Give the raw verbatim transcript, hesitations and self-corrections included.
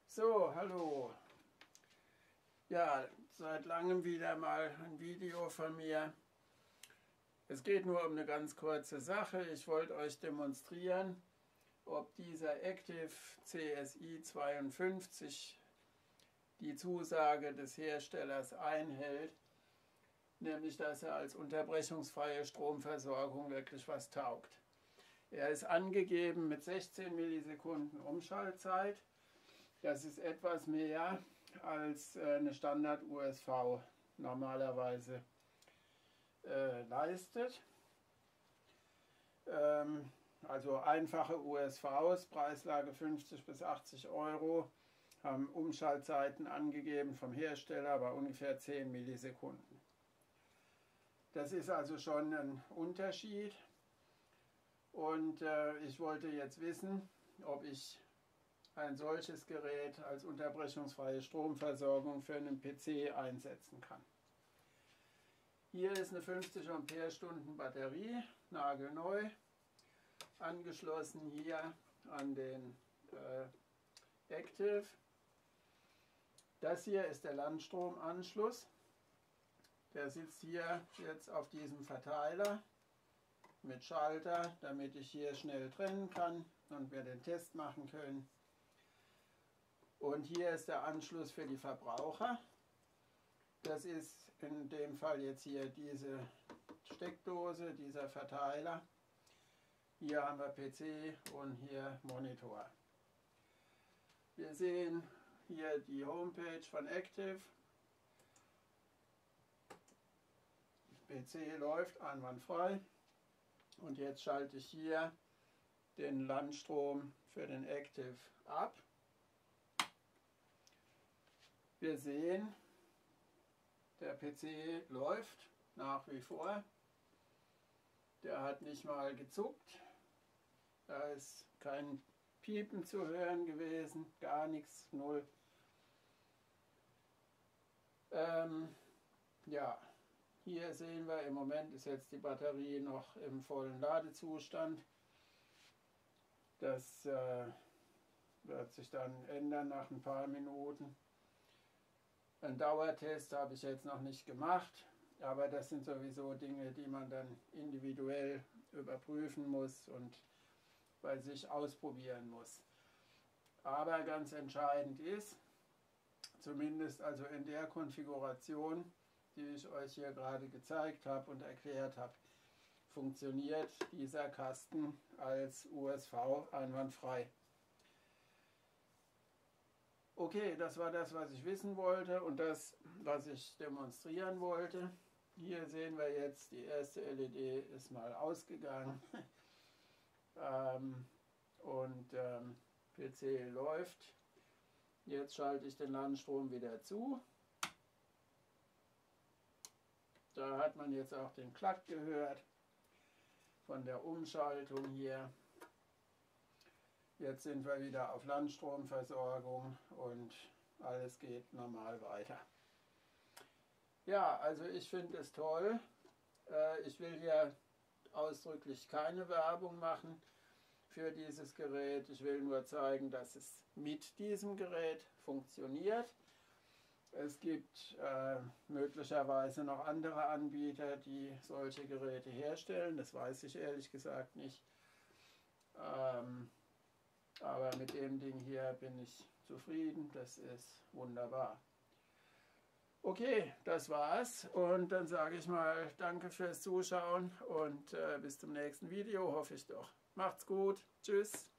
So, hallo. Ja, seit langem wieder mal ein Video von mir. Es geht nur um eine ganz kurze Sache. Ich wollte euch demonstrieren, ob dieser Active C S I zweiundfünfzig die Zusage des Herstellers einhält, nämlich dass er als unterbrechungsfreie Stromversorgung wirklich was taugt. Er ist angegeben mit sechzehn Millisekunden Umschaltzeit. Das ist etwas mehr als eine Standard-U S V normalerweise äh, leistet. Ähm, also einfache U S Vs, Preislage fünfzig bis achtzig Euro, haben Umschaltzeiten angegeben vom Hersteller bei ungefähr zehn Millisekunden. Das ist also schon ein Unterschied. Und äh, ich wollte jetzt wissen, ob ich ein solches Gerät als unterbrechungsfreie Stromversorgung für einen P C einsetzen kann. Hier ist eine fünfzig Ampere-Stunden Batterie, nagelneu, angeschlossen hier an den äh, Active. Das hier ist der Landstromanschluss. Der sitzt hier jetzt auf diesem Verteiler mit Schalter, damit ich hier schnell trennen kann und wir den Test machen können. Und hier ist der Anschluss für die Verbraucher. Das ist in dem Fall jetzt hier diese Steckdose, dieser Verteiler. Hier haben wir P C und hier Monitor. Wir sehen hier die Homepage von Active. P C läuft einwandfrei. Und jetzt schalte ich hier den Landstrom für den Active ab. Wir sehen, der P C läuft nach wie vor. Der hat nicht mal gezuckt. Da ist kein Piepen zu hören gewesen, gar nichts, null. Ähm, ja, hier sehen wir, im Moment ist jetzt die Batterie noch im vollen Ladezustand. Das äh, wird sich dann ändern nach ein paar Minuten. Ein Dauertest habe ich jetzt noch nicht gemacht, aber das sind sowieso Dinge, die man dann individuell überprüfen muss und bei sich ausprobieren muss. Aber ganz entscheidend ist, zumindest also in der Konfiguration, die ich euch hier gerade gezeigt habe und erklärt habe, funktioniert dieser Kasten als U S V einwandfrei. Okay, das war das, was ich wissen wollte und das, was ich demonstrieren wollte. Hier sehen wir jetzt, die erste L E D ist mal ausgegangen ähm, und ähm, P C läuft. Jetzt schalte ich den Landstrom wieder zu. Da hat man jetzt auch den Klack gehört von der Umschaltung hier. Jetzt sind wir wieder auf Landstromversorgung und alles geht normal weiter. Ja, also ich finde es toll. Ich will hier ausdrücklich keine Werbung machen für dieses Gerät. Ich will nur zeigen, dass es mit diesem Gerät funktioniert. Es gibt äh, möglicherweise noch andere Anbieter, die solche Geräte herstellen. Das weiß ich ehrlich gesagt nicht. Ähm, Aber mit dem Ding hier bin ich zufrieden, das ist wunderbar. Okay, das war's und dann sage ich mal danke fürs Zuschauen und äh, bis zum nächsten Video, hoffe ich doch. Macht's gut, tschüss.